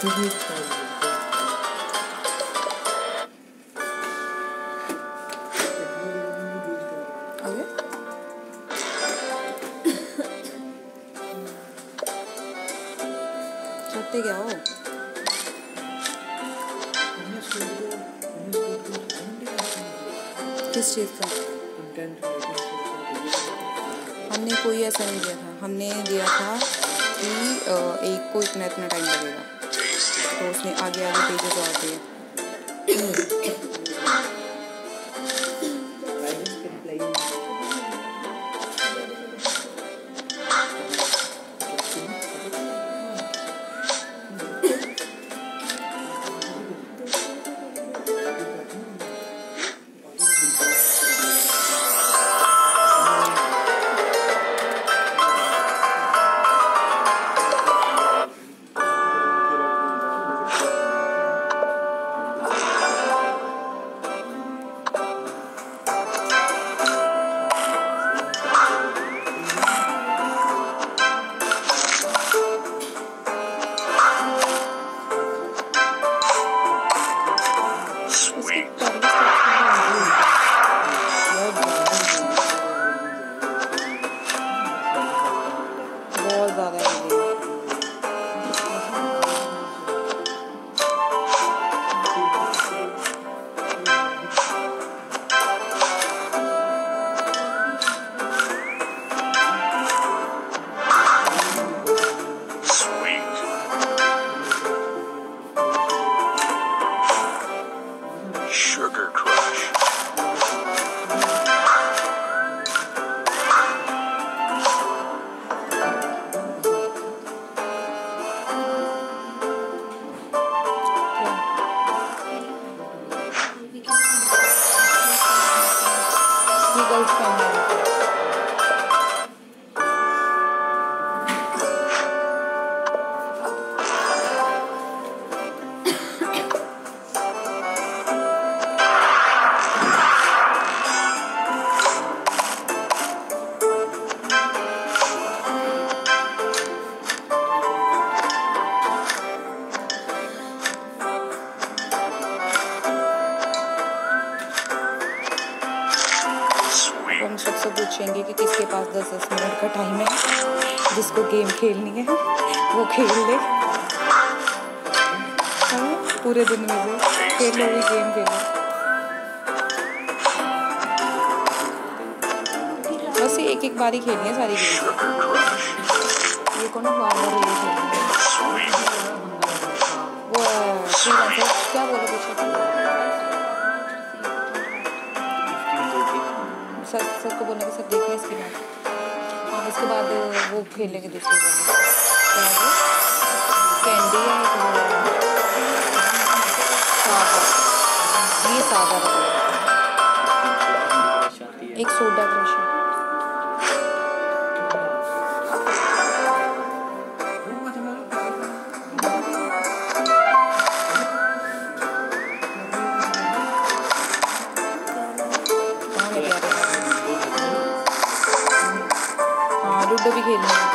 चलते क्या हो? किस चीज़ का? हमने कोई ऐसा नहीं दिया था। हमने दिया था कि एक को इतना इतना टाइम लगेगा, तो उसने आगे आगे पेजेस और दिए। बहुत ज़्यादा Sugar Crush. हम सबसे पूछेंगे कि किसके पास 10-10 मिनट का टाइम है, जिसको गेम खेलनी है वो खेल ले। पूरे दिन में से खेल लो, भी गेम खेलो। बस ये एक बार ही खेलनी है सारी गेम। ये कौन बार-बार ये खेलनी है? वो क्या बोलो कुछ सर को बोलने के साथ देखना इसके बाद। हाँ, इसके बाद वो खेलेंगे दूसरे कैंडी है सागा, ये सागा एक सोडा क्रश है। लूडो भी खेलना है।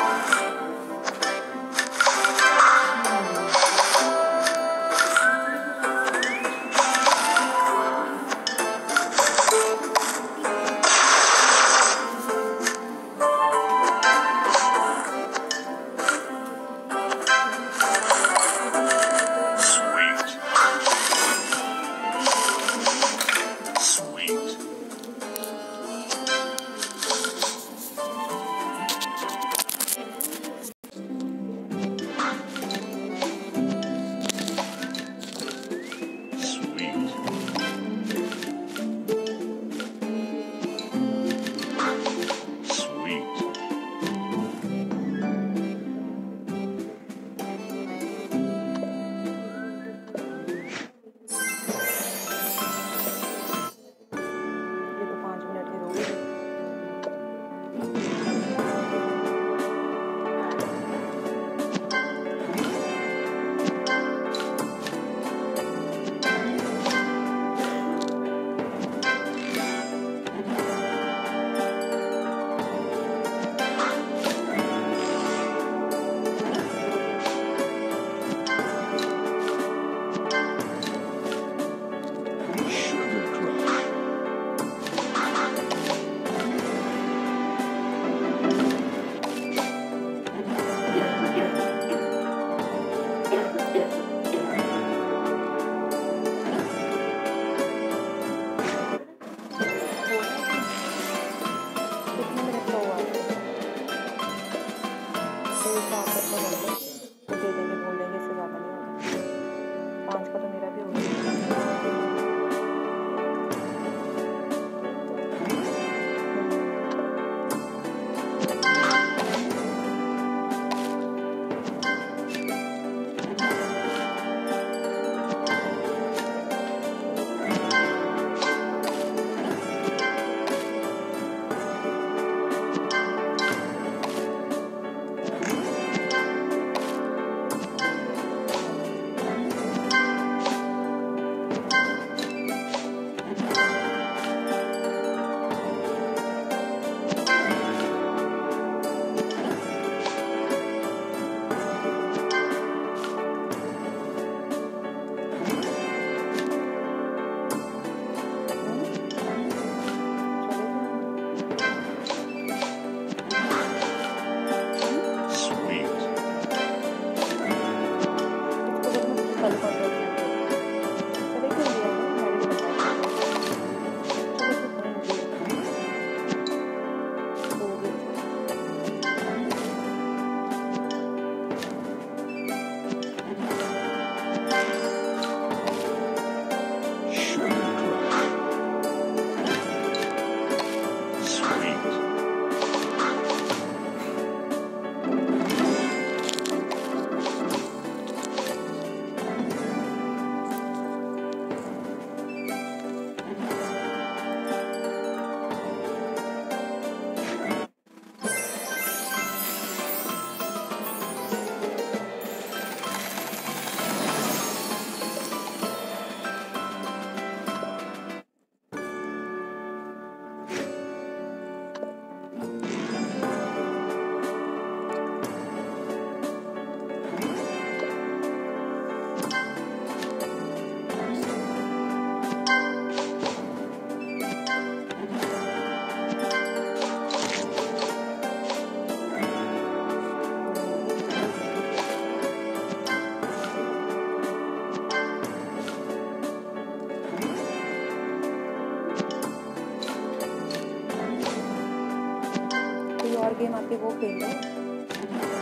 गेम आती है वो खेल लो।